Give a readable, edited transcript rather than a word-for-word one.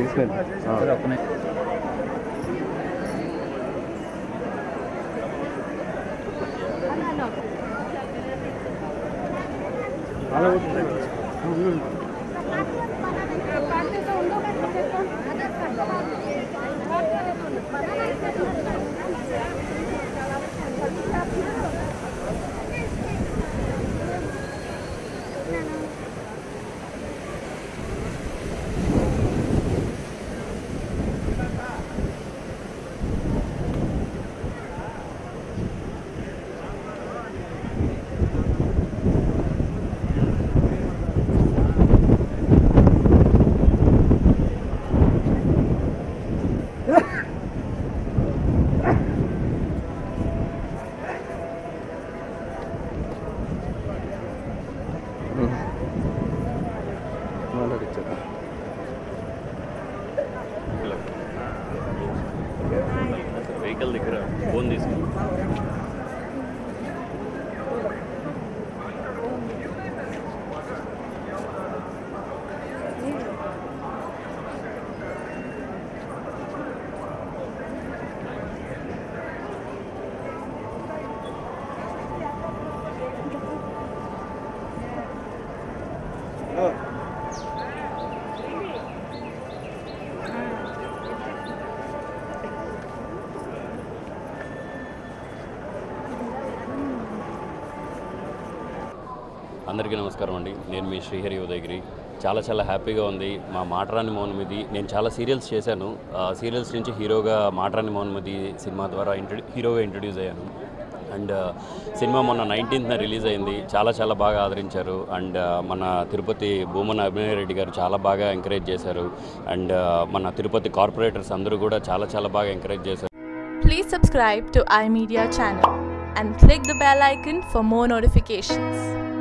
Vehicle దగ్గర phone తీసుకుని అందరికీ నమస్కారం అండి. నేను మీ శ్రీహరి ఉదయగిరి. చాలా హ్యాపీగా ఉంది. మా మాటరాని మౌనమిది నేను చాలా సీరియల్స్ చేశాను. సీరియల్స్ నుంచి హీరోగా మాటరాని మౌనమిది సినిమా ద్వారా హీరోగా ఇంట్రడ్యూస్ అయ్యాను. అండ్ సినిమా మొన్న 19th రిలీజ్ అయింది. చాలా బాగా ఆదరించారు. అండ్ మన తిరుపతి భూమన అభినయ రెడ్డి గారు చాలా బాగా ఎంకరేజ్ చేశారు. అండ్ మన తిరుపతి కార్పొరేటర్స్ అందరూ కూడా చాలా బాగా ఎంకరేజ్ చేశారు. Please subscribe to iMedia channel and click the bell icon for more notifications.